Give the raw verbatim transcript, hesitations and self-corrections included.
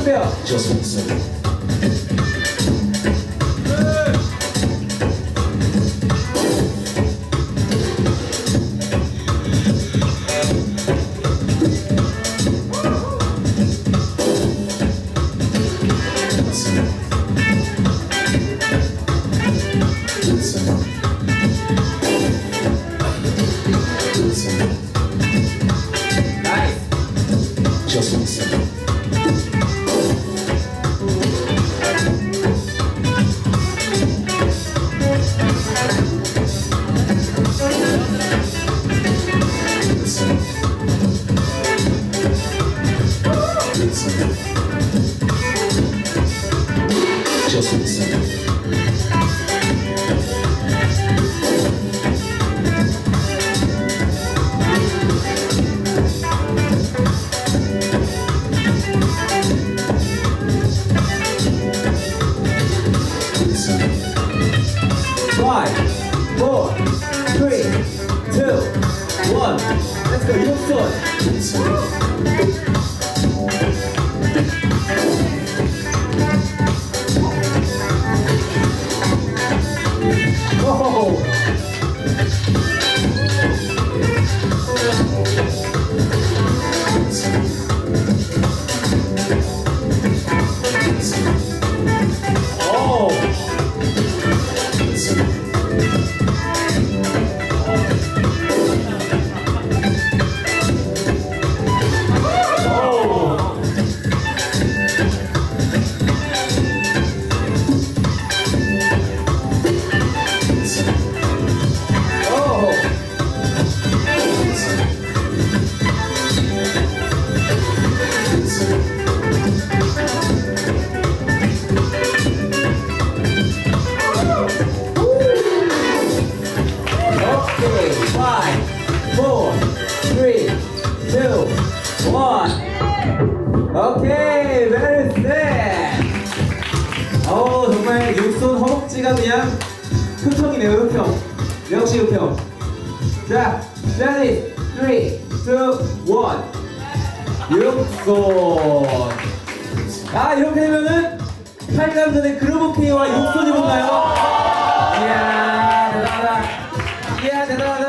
보세요. Just one second. Just one second. Listen. Listen. Just one second. Five, four, three, two, one. Let's go. YUGSON. Whoa. 오케이, very sad. 어 정말 육손 허벅지가 그냥 흑형이네요, 흑형. 역시 흑형. 자, ready, three, two, one. 육손. 아 이렇게 되면은 팔 강 전에 그루브 K와 육손이 붙나요? 이야 대단하다. 이야 대단하다.